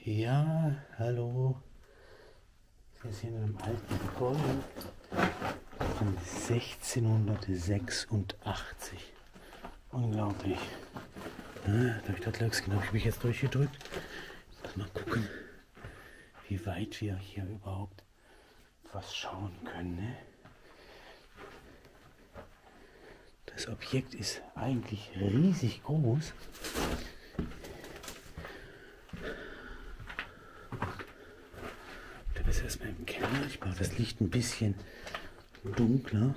Ja, hallo. Wir sind in einem alten Gebäude von 1686. Unglaublich. Ja, durch das Löchschen habe ich mich jetzt durchgedrückt. Mal gucken, wie weit wir hier überhaupt was schauen können. Ne? Das Objekt ist eigentlich riesig groß. Da ist erstmal im Keller. Ich mache das Licht ein bisschen dunkler,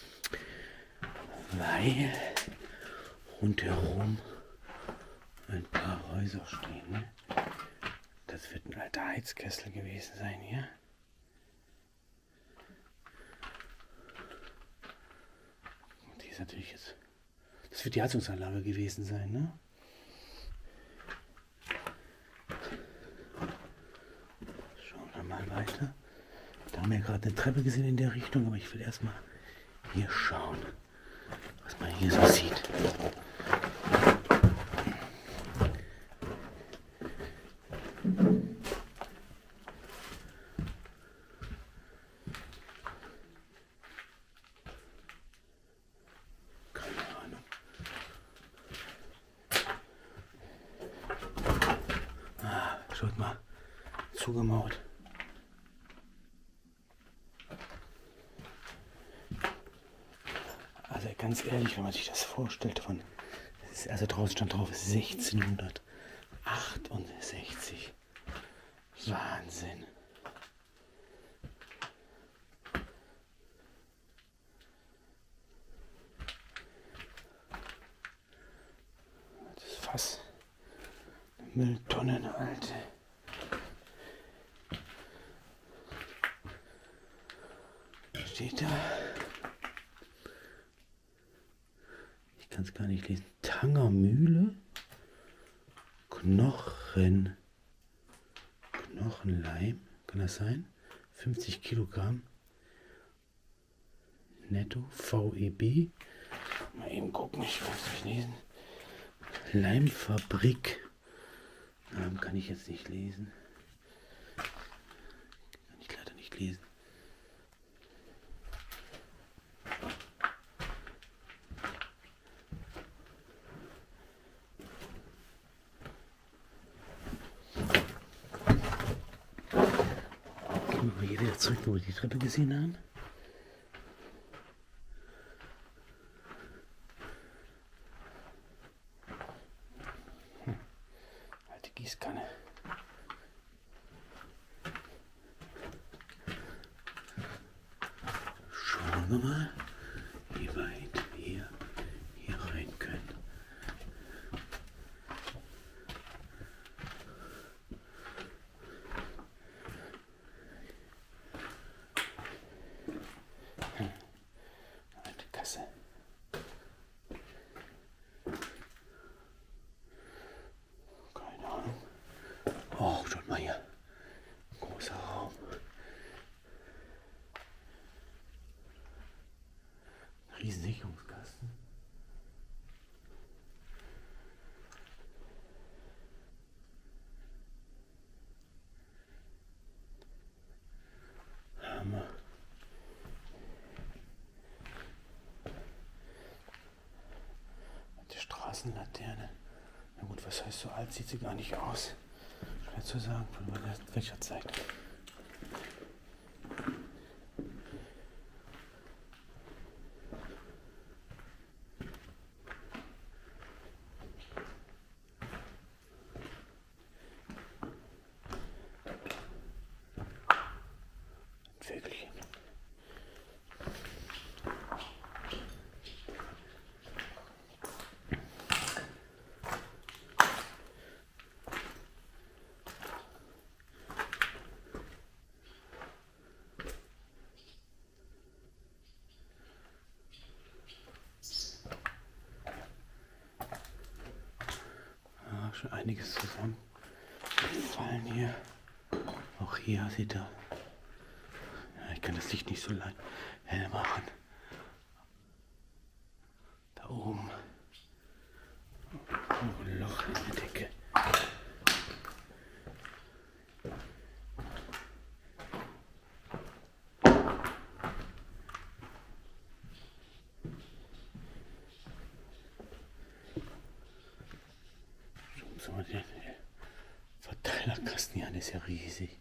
weil rundherum ein paar Häuser stehen. Ne? Das wird ein alter Heizkessel gewesen sein hier. Und hier ist natürlich jetzt. Das wird die Heizungsanlage gewesen sein, ne? Schauen wir mal weiter. Da haben wir gerade eine Treppe gesehen in der Richtung, aber ich will erstmal hier schauen, was man hier so sieht. Schaut mal, zugemauert. Also ganz ehrlich, wenn man sich das vorstellt, also draußen stand drauf 1668. Wahnsinn. Das ist fast eine Mülltonne, eine alte. Steht da. Ich kann es gar nicht lesen. Tanger Mühle. Knochenleim. Kann das sein? 50 Kilogramm. Netto. VEB. Mal eben gucken, ich kann es nicht lesen. Leimfabrik. Namen kann ich jetzt nicht lesen. Kann ich leider nicht lesen. Wir gehen wieder zurück, wo wir die Treppe gesehen haben. Alte Gießkanne. Schauen wir mal, wie weit wir hier rein können. Alte Kasse. Keine Ahnung. Oh, schaut mal hier. Großer Raum. Riesensicherungskasten. Hammer. Die Straßenlaterne. Na gut, was heißt so alt? Sieht sie gar nicht aus. Schwer zu sagen, von welcher Zeit. Vögelchen. Schon einiges zusammengefallen hier. Auch hier sieht er. Ja, ich kann das Licht nicht so hell machen. Da oben. Noch ein Loch in der Decke. mal den Verteilerkasten hier an, ist ja riesig.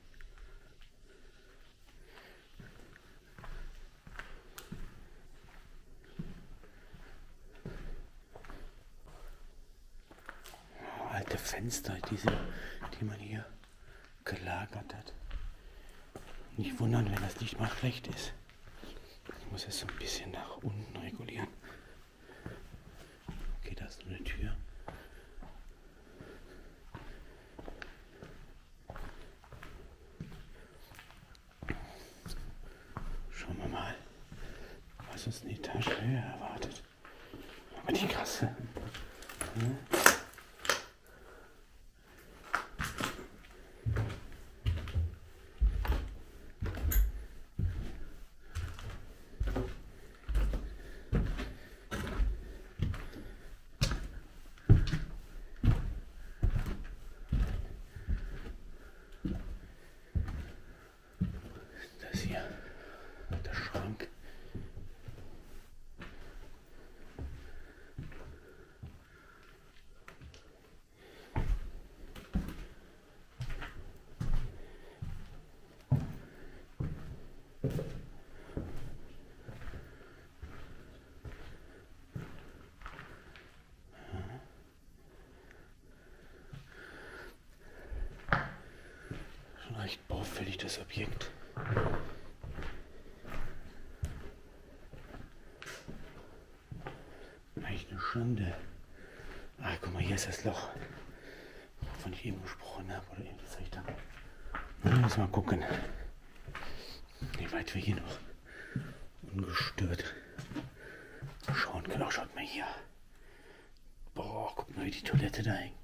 Alte Fenster, die man hier gelagert hat. Nicht wundern, wenn das Licht mal schlecht ist. Ich muss es so ein bisschen nach unten regulieren. Okay, da ist so eine Tür. Schauen wir mal, was uns eine Etage höher erwartet. Aber die Kasse. Hm? Das hier, der Schrank. Schon recht baufällig, das Objekt. Eigentlich eine Schande. Ah, guck mal, hier ist das Loch, wovon ich eben gesprochen habe, oder eben gezeigt habe. Müssen wir mal gucken, wie weit wir hier noch ungestört schauen können. Auch schaut mal hier. Boah, guck mal, wie die Toilette da hängt.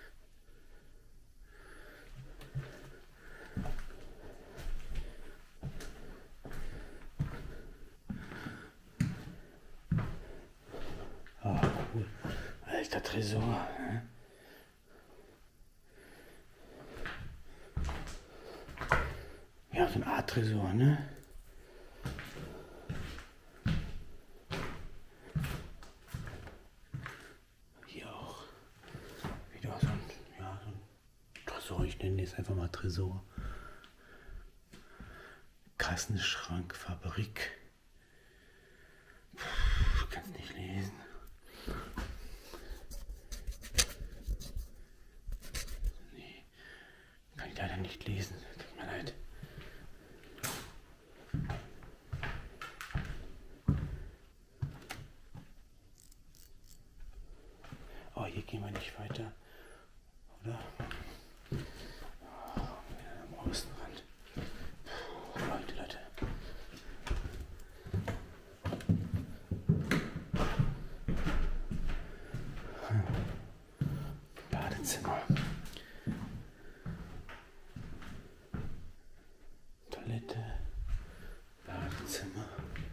Ah, cool. Alter Tresor. Ne? Ja, so ein Art Tresor, ne? Hier auch wieder so ein Tresor, ich nenne es einfach mal Tresor. Kassenschrank, Fabrik. Ich kann es nicht lesen. Nee, kann ich leider nicht lesen. Tut mir leid. Oh, hier gehen wir nicht weiter, oder? Oh, am Außenrand. Leute. Badezimmer. Toilette. Badezimmer.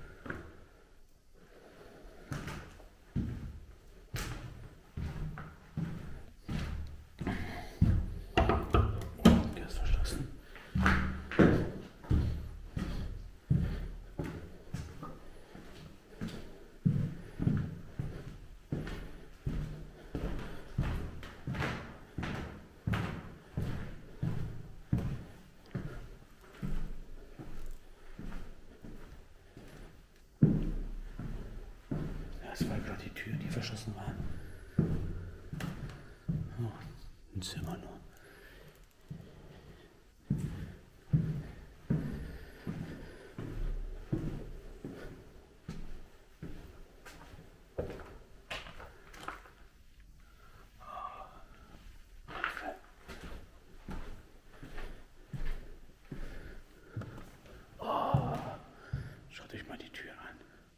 Der ist verschlossen. Das war gerade die Tür, die verschlossen war. Oh, ein Zimmer nur. Schaut euch mal die Tür an.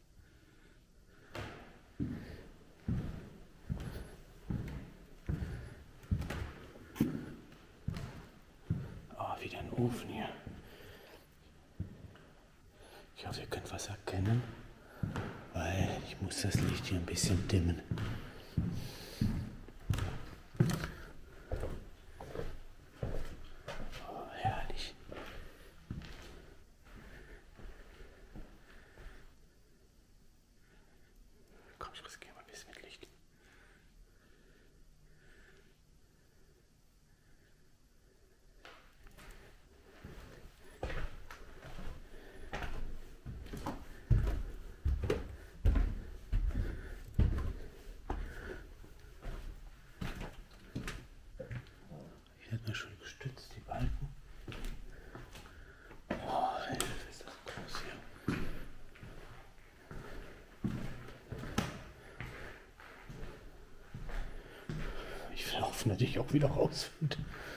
Oh, wieder ein Ofen hier. Ich hoffe, ihr könnt was erkennen, weil ich muss das Licht hier ein bisschen dimmen. Oh, herrlich. Komm, ich riskiere mal ein bisschen mit Licht. sofort wieder rausfindet.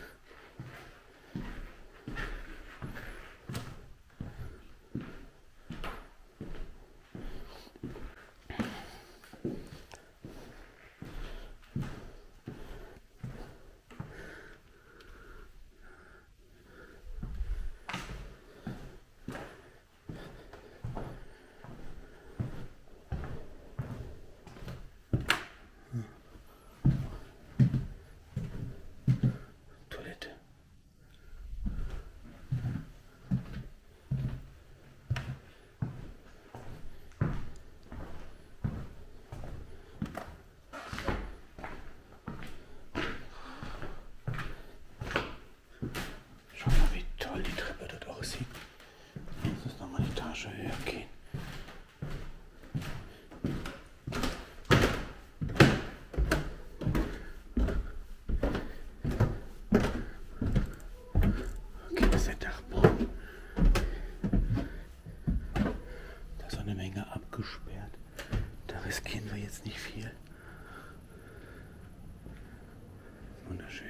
Höher gehen. Okay, das ist der Dachboden. Da ist eine Menge abgesperrt. Da riskieren wir jetzt nicht viel. Wunderschön.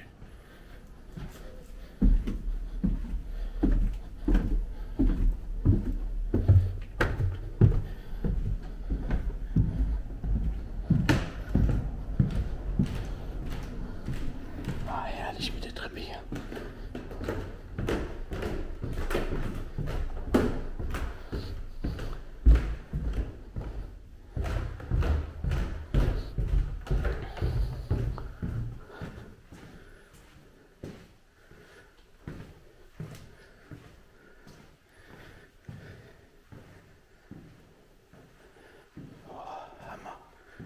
Mit der Treppe hier. Oh, Hammer.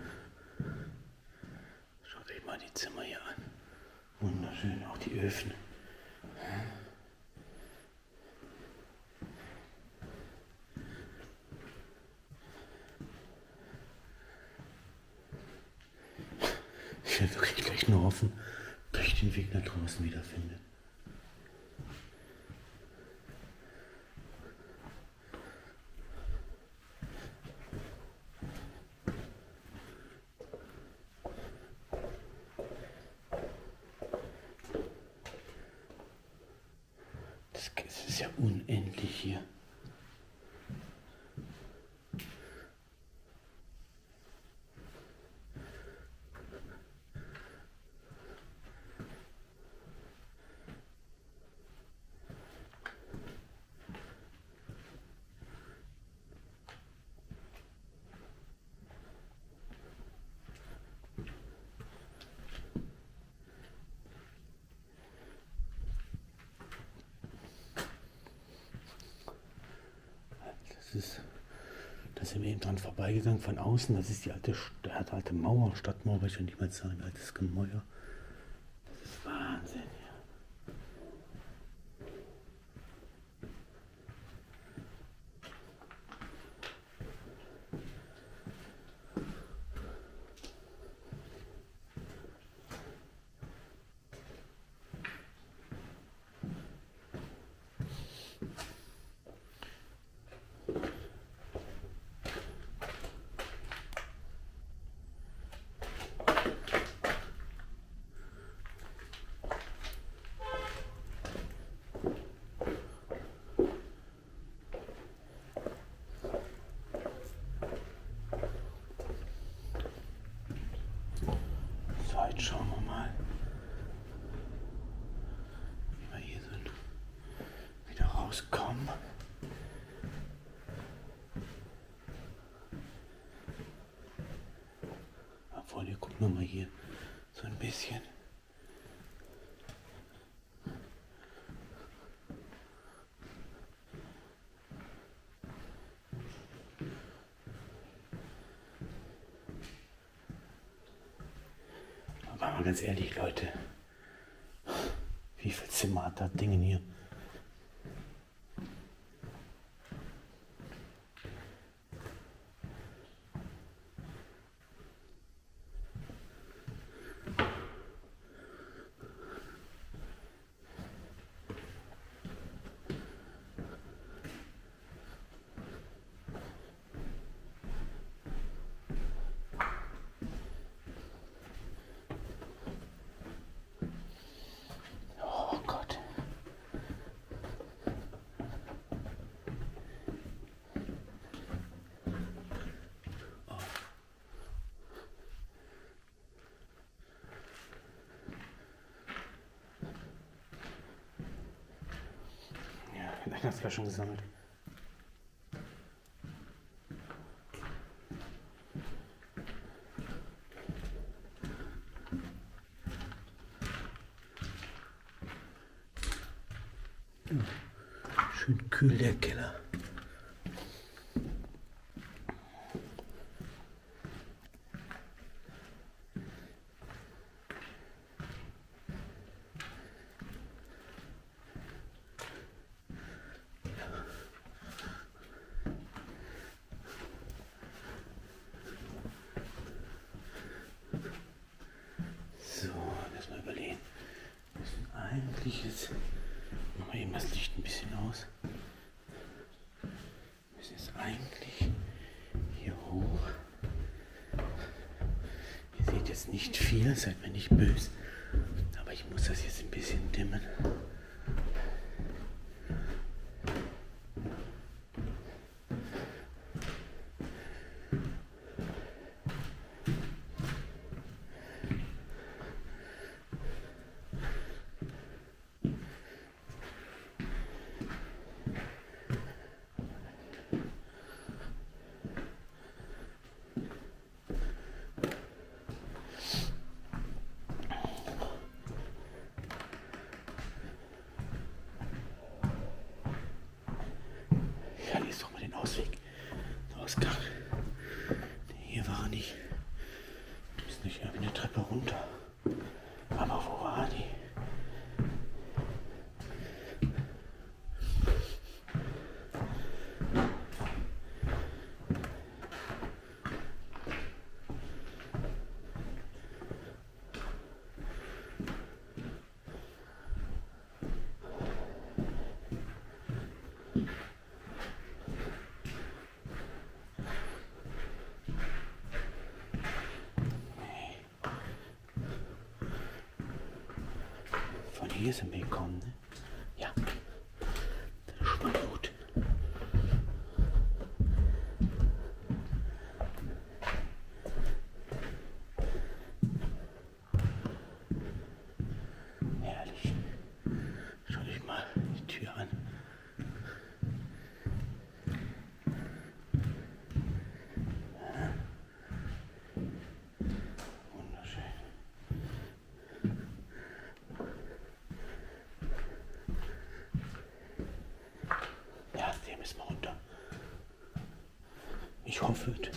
Schaut euch mal die Zimmer hier an. Wunderschön, auch die Öfen. Ich will wirklich gleich nur hoffen, dass ich den Weg nach draußen wiederfinde. Das ist ja unendlich hier. Da sind wir eben dran vorbeigegangen von außen. Das ist die alte Mauer, Stadtmauer, weiß ich nicht mal sagen, altes Gemäuer. Das ist Wahnsinn. Jetzt schauen wir mal, wie wir hier sind, wieder rauskommen. Obwohl, hier gucken wir mal hier so ein bisschen. Aber mal ganz ehrlich, Leute, wie viel Zimmer hat das Ding hier? Weihnachtsflaschen gesammelt. Schön kühl der Keller. So, lass mal überlegen. Eigentlich jetzt machen wir eben das Licht ein bisschen aus. Wir müssen jetzt eigentlich hier hoch. Ihr seht jetzt nicht viel, seid mir nicht böse. Aber ich muss das jetzt ein bisschen dimmen. Ja, hier ist doch mal den Ausweg. Der Ausgang. Hier war er nicht. Wir müssen nicht irgendwie eine Treppe runter. Aber wo war die? Von hier sind wir gekommen, ne? Ja. Das ist schon mal gut. Herrlich. Schau dich mal die Tür an. Ja. Wunderschön. Ja, der müssen wir runter. Ich hoffe es.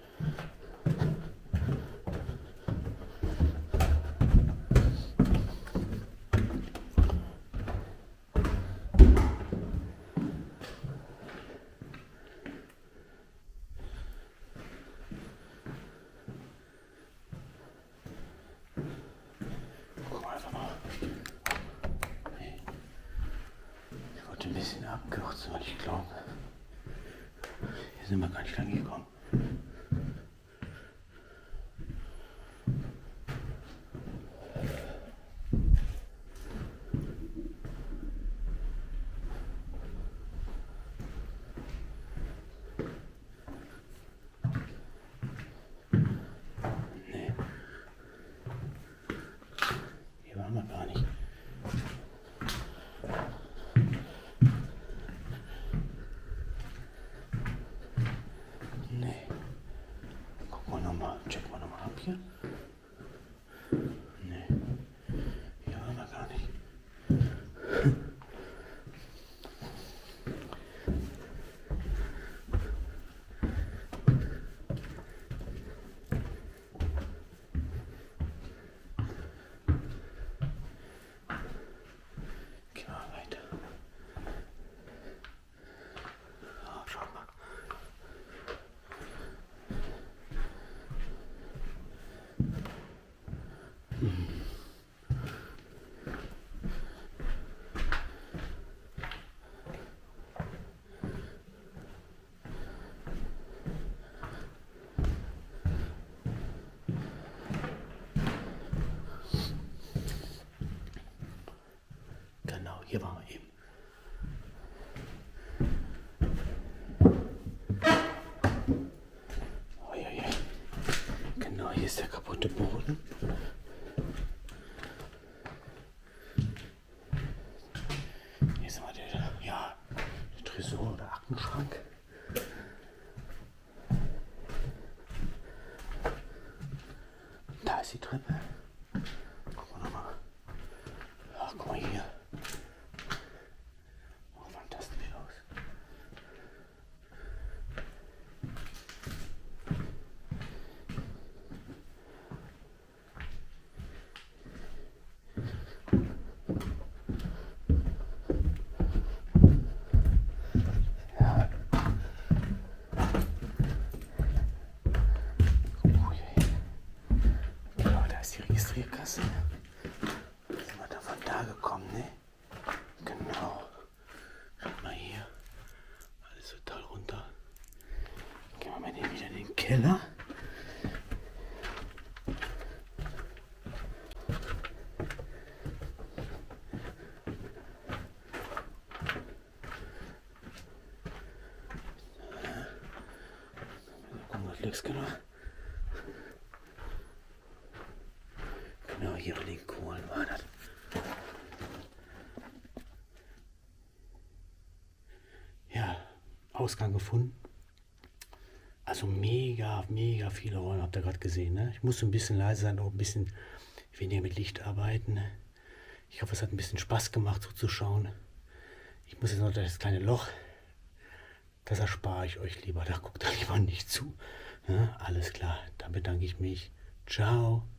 Gucken wir einfach mal. Ich wollte ein bisschen abkürzen, weil ich glaube, hier sind wir gar nicht lang gekommen. Nee. Hier waren wir gar nicht. Nee. Gucken wir nochmal, checken wir nochmal ab hier. Nee. Hier waren wir gar nicht. Gehen wir weiter. Oh, schau mal. Genau, hier waren wir eben. Uiuiui. Genau, hier ist der kaputte Boden. Hier sind wir wieder. Ja, Keller. Genau, hier in den Kohlen war das. Ja, Ausgang gefunden. Also mega viele Räume, habt ihr gerade gesehen. Ne? Ich musste ein bisschen leise sein, auch ein bisschen weniger mit Licht arbeiten. Ne? Ich hoffe, es hat ein bisschen Spaß gemacht zuzuschauen. Ich muss jetzt noch das kleine Loch, das erspare ich euch lieber. Da guckt da lieber nicht zu. Ne? Alles klar, dann bedanke ich mich. Ciao.